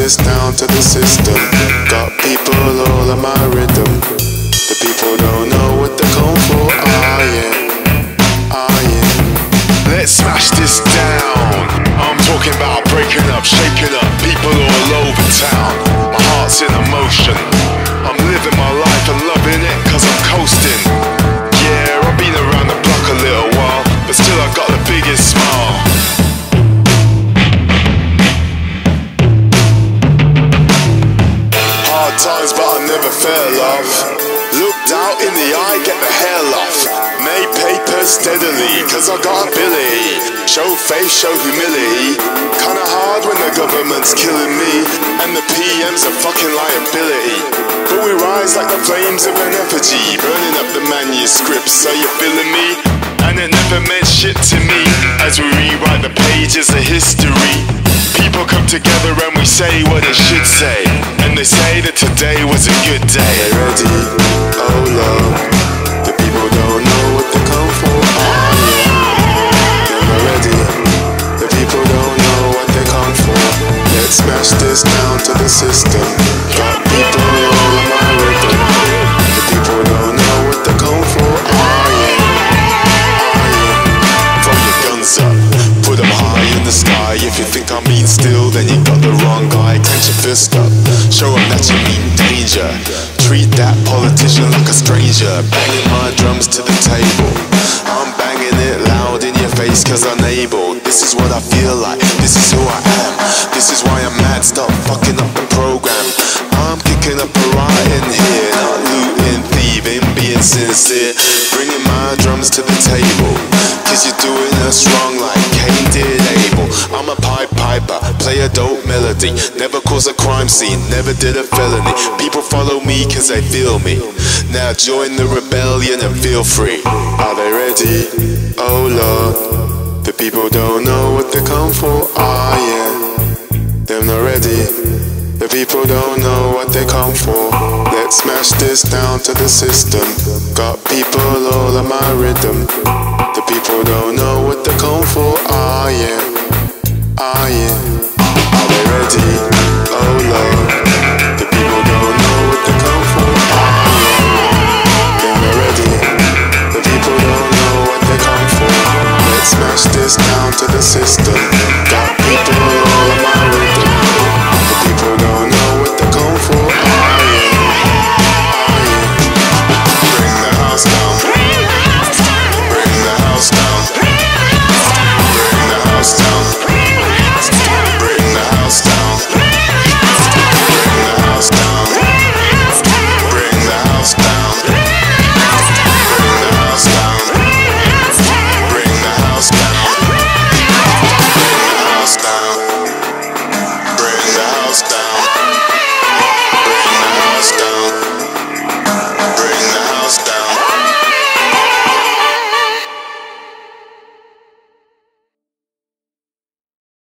this down to the system. Got people all on my rhythm. The people don't know what they come for. Ah yeah, ah yeah. Let's smash this down. I'm talking about breaking up, shaking up, people all over town. My heart's in emotion. I'm living my life and loving it cause I'm coasting. Yeah, I've been around the block a little while, but still I got the biggest smile. Hard times but I never fell off. Looked out in the eye, get the hell off. Made paper steadily, cause I got ability. Show faith, show humility. Kinda hard when the government's killing me, and the PM's a fucking liability. But we rise like the flames of an effigy, burning up the manuscripts, are you feeling me? And it never meant shit to me, as we rewrite the pages of history. People come together and we say what it should say, and they say that today was a good day. They ready, oh Lord. The people don't know what they come for. Oh yeah, they're ready. The people don't know what they come for. Let's smash this down to the system. Got people all on my rhythm. The people don't know what they come for. Oh yeah, oh yeah. Throw your guns up, put them high in the sky. If you think I mean still, then you got the wrong guy. Clench your fist up, show them that you mean danger. Treat that politician like a stranger. Banging my drums to the table. I'm banging it loud in your face cause I'm able. This is what I feel like, this is who I am. This is why I'm mad, stop fucking up the program. I'm kicking up a riot in here, not looting, thieving, being sincere. Bringing my drums to the table, cause you're doing us wrong like Cain did Abel. I'm a pipe piper, play a dope melody. Never cause a crime scene, never did a felony. People follow me cause they feel me. Now join the rebellion and feel free. Are they ready? Oh Lord. The people don't know what they come for. Ah yeah, them not ready. The people don't know what they come for. Let's smash this down to the system. Got people all on my rhythm. The people don't know what they come for. Ah yeah, ah yeah. Are they ready? Oh Lord. The people don't know what they come for. Ah yeah, them not ready. The people don't know what they come for. Let's smash this down to the system.